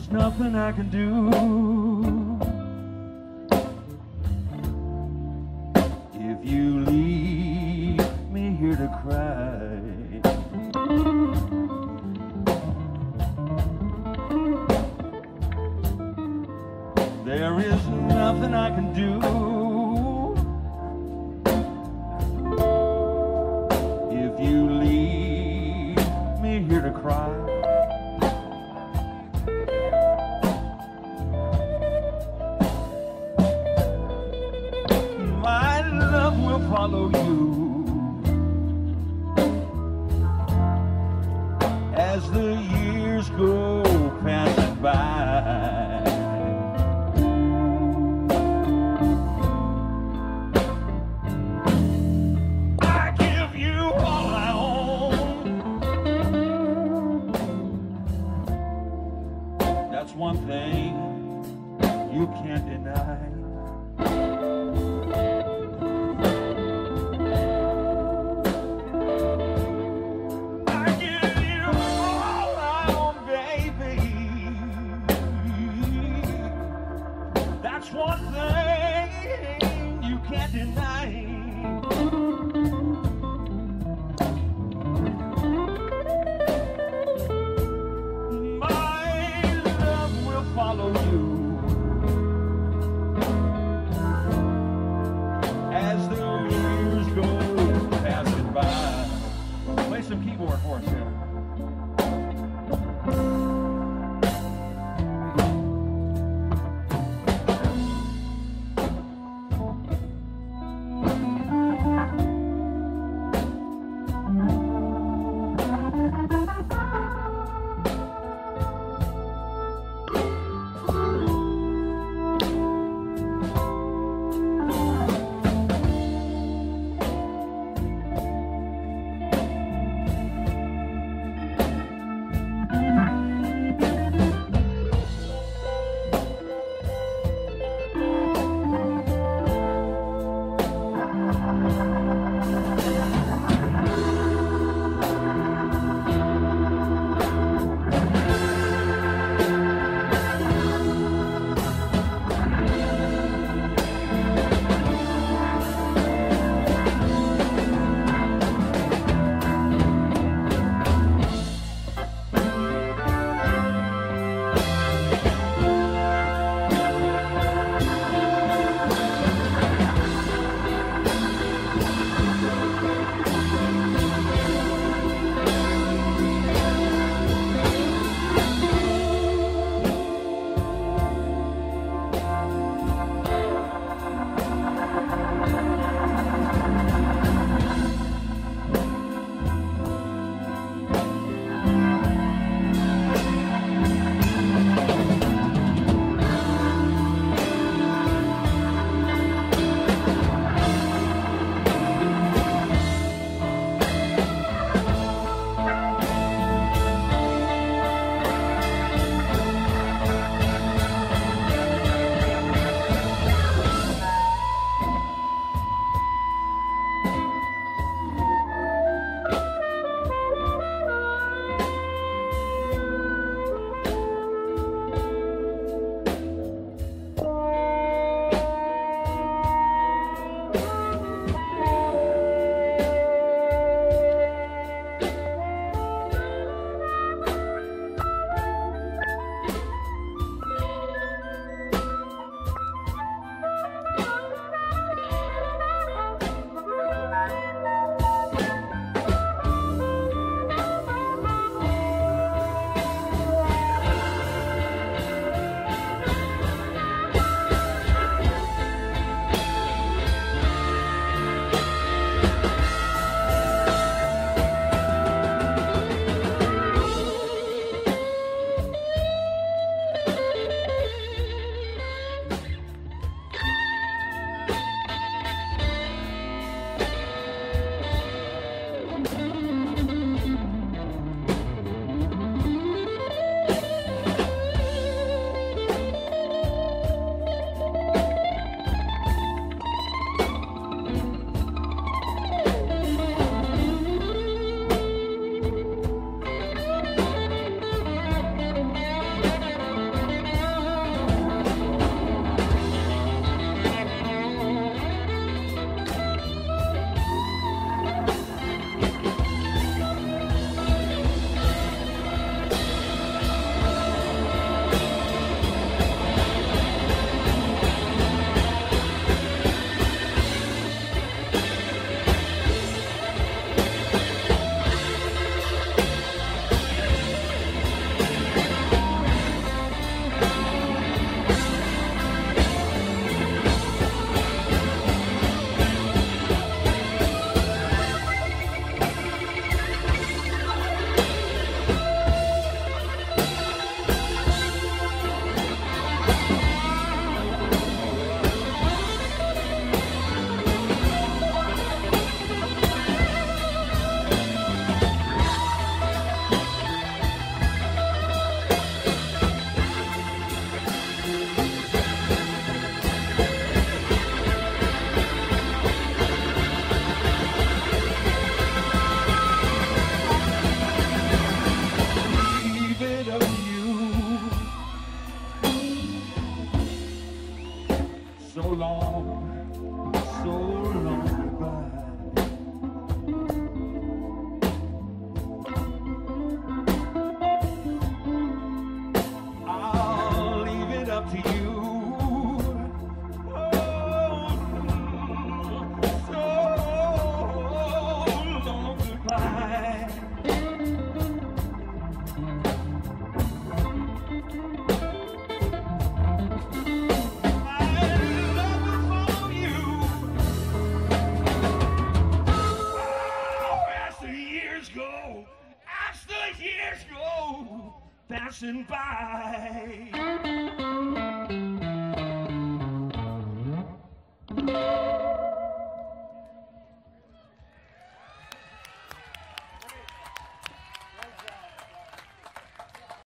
There's nothing I can do if you leave me here to cry. There is nothing I can do if you leave me here to cry. My love will follow you as the years go passing by. That's one thing you can't deny. I give you all I own, baby. That's one thing you can't deny. Follow you as the years go passing by. Play some keyboard for us here. So long goodbye. I'll leave it up to you. Oh, so long goodbye. As the years go passing by.